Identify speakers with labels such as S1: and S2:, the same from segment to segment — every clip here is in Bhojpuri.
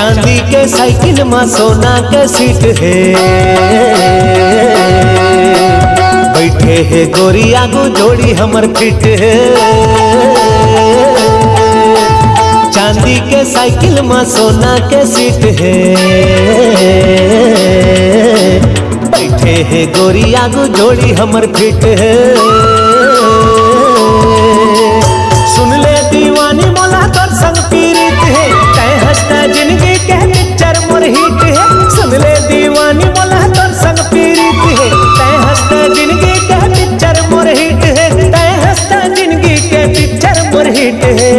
S1: चांदी के साइकिल में सोना के सीट है, बैठे है गोरी आगू जोड़ी हमर फिट है। चांदी के साइकिल में सोना के सीट है, बैठे है गोरी आगू जोड़ी हमर फिट है। सुन ले दीवानी मोला तोर संग पीड़ित है, तय हंसता जिंदगी के पिक्चर मोर हिट है। सुन ले दीवानी मोला तोर संग पीड़ित है, तय हंसता जिंदगी के पिक्चर मोर हिट है। तय हंसता जिंदगी के पिक्चर मोर हिट है।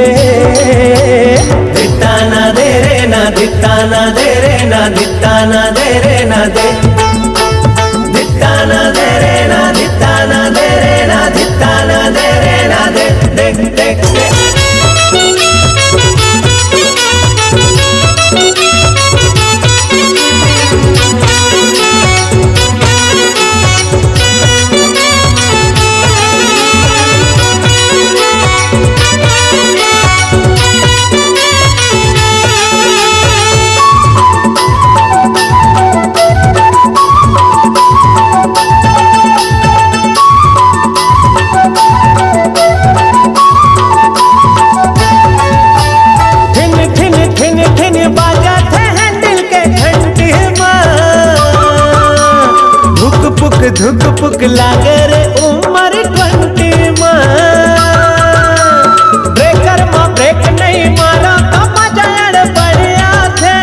S1: दिता ना दे रे ना दिता ना दे रे ना दिता ना दे रे ना दे, दिता ना दे रे ना दिता ना दे रे ना दिता ना दे रे ना दे। देख देख धुक पुक लागे रे उमर 20 में। ब्रेकर में ब्रेक नहीं मारा तो मजा बढ़िया थे।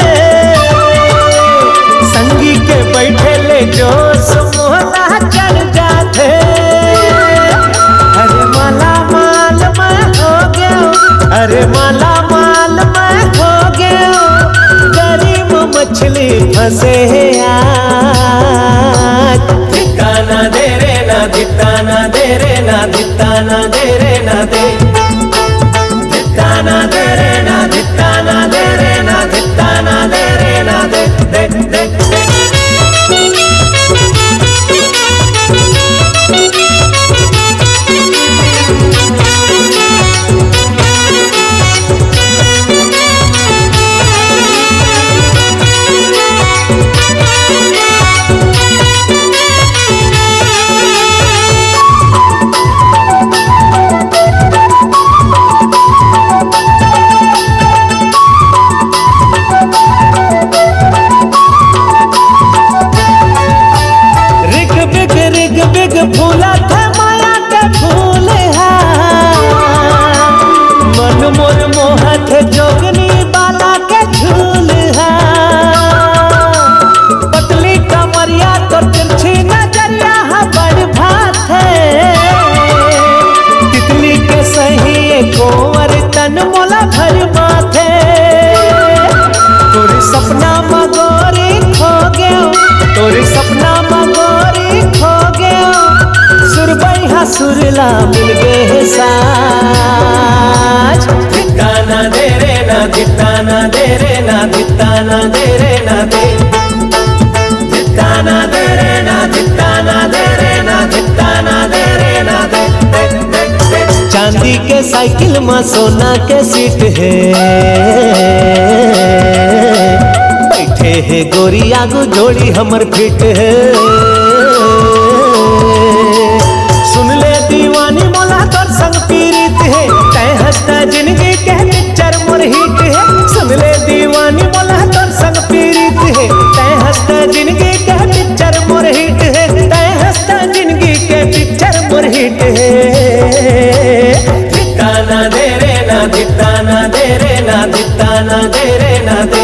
S1: संगी के बैठे ले जोश मोहला चढ़ जाते। अरे माला माल मैं हो गया, अरे माला माल मैं हो गया। गरीब मछली फंसे आज। दिता ना दे रे ना दिता ना दे रे ना दिता ना दे रे ना दे, दिता ना दे रे ना दिता ना दे रे ना दिता ना दे रे ना दे। देख देख फूला था माया के फूल है। मन मोर मोहत जोगनी बाला के झूल है। पतली कमरिया तो तिरछी नजरिया बड़ भात है। तितली के सही कोवर तन मोला भर माथे। तोरी सपना मगोरी खो गया, तोरी सपना मगोरी खो गया। सुरबैया सुरला मिल गए साज। दिता ना दे रे ना दिता ना दे रे ना दिता ना दे रे ना दे, दिता ना दे रे ना दिता ना दे रे ना दिता ना दे रे ना दे। देख देख देख चांदी के साइकिल में सोना के सीट है, बैठे है गोरी आगू जोड़ी हमर फिट है। सुन ले दीवानी मोला तोर संग पीड़ित है, तय हंसता जिंदगी के पिक्चर मोर हिट है। सुन ले दीवानी मोला तोर संग पीड़ित है, तय हंसता जिंदगी के पिक्चर मोर हिट है। तय हंसता जिंदगी के पिक्चर मोर हिट है। दिता ना दे रे ना दिता ना दे रे ना दिता ना दे रे ना दे।